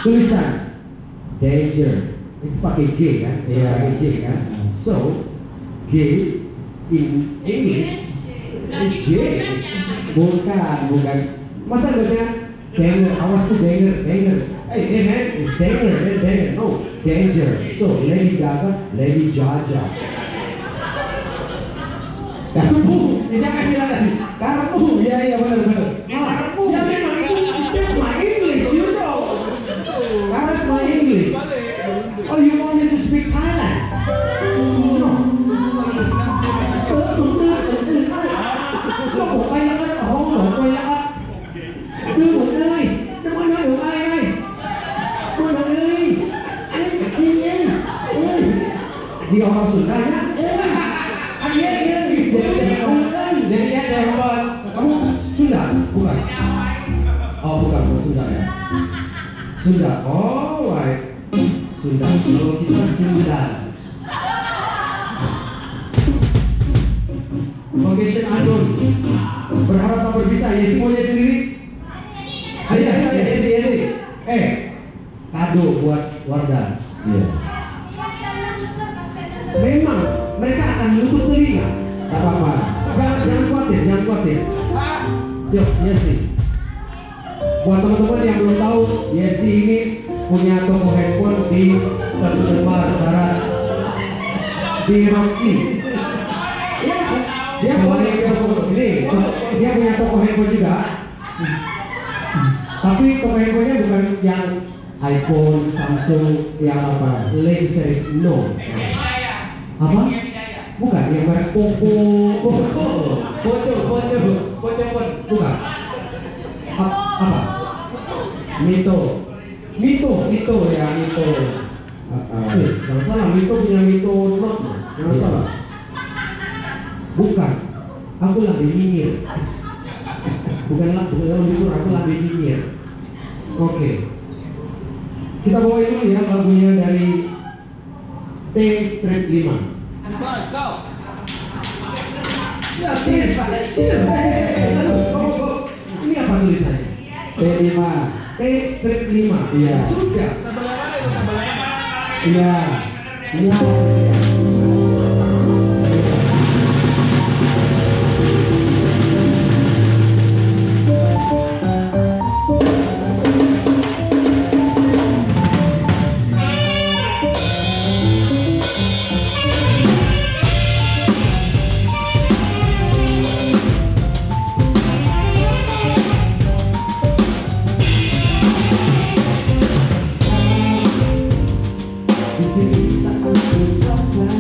tulisan danger itu pakai G kan, pakai J kan. So G in English J bukan. Masa adanya danger, awas tuh danger. Hey man, it's danger. No, danger. So Lady Gaga, Lady Jaja. Karbu, siapa yang bilang tadi? Karbu, iya benar. Karbu, ya memang that's my English, you know. That's my English. Oh, you want me to speak Thailand? No. Nó một bay lắc á, không một bay lắc á. Đưa một nơi, nó mới nói được ai đây? Đưa một nơi, anh đi orang Sunda ya? Jadi kamu Sunda? Bukan? Oh bukan Sunda ya? Sunda, oh right. Sunda, kalau kita Sunda. Vocation Adon, berharap tak berbisa. Yesi maunya sendiri? Ayo Yesi. Kado buat Wardah. Iya. Memang mereka akan menutup telinga. Tak apa-apa. Jangan khawatir. Yuk, Yesi. Buat teman-teman yang belum tahu, Yesi ini punya toko handphone di Teguh Barat di Roxy. Dia punya toko handphone juga. Tapi toko handphonenya bukan yang iPhone, Samsung, yang apa? Latest, no. Apa? Bukan, yang merek Poco, bukan. Apa? Mito ya, Mito. Jangan salah, Mito punya Mito Note, jangan salah. Bukan, aku lagi nyinyir. Bukan libur, aku lagi nyinyir. Oke. Kita bawa itu ya lagunya dari T Strip 5. Ya, ini apa tulisannya? T5. T Strip 5. Iya. Sudah. Iya. Di sini saat ku sampai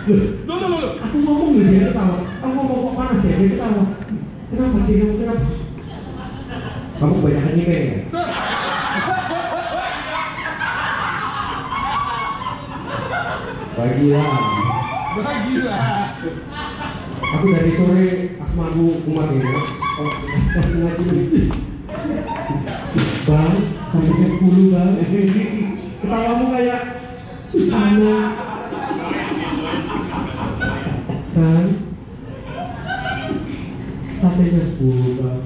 Loh. Aku ngomong loh dia ketawa. Aku ngomong kok panas ya dia ketawa. Kenapa sih kamu kenapa? Kamu kebanyakan nyimeng ya? Bagilah. Aku dari sore asmaku umat ini. Oh, kasih ngaji ini. Bang, sampai ke 10 bang. Ketawamu kayak Susana. Bang, sampai ke 10 bang.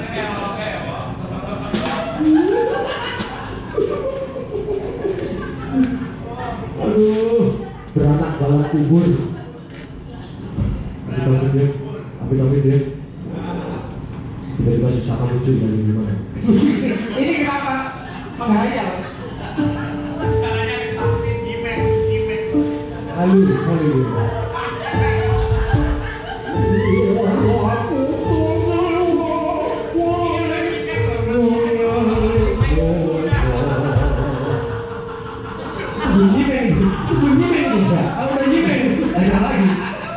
Aduh, beranak bala kubur. Tapi dia tiba-tiba susah muncul dari mana? Ini kenapa menghayal? Caranya disamping gimeng. Halo. Bunyi enggak? Kalau udah nyimeng, ada lagi.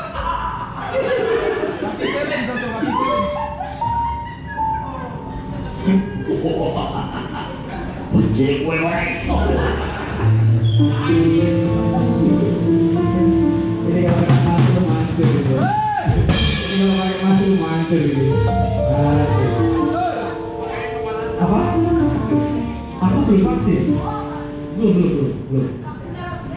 Bunyi kue wareso. Ini kalau pakai masuk mancur gitu. Apa? Aku belum vaksin. Belum.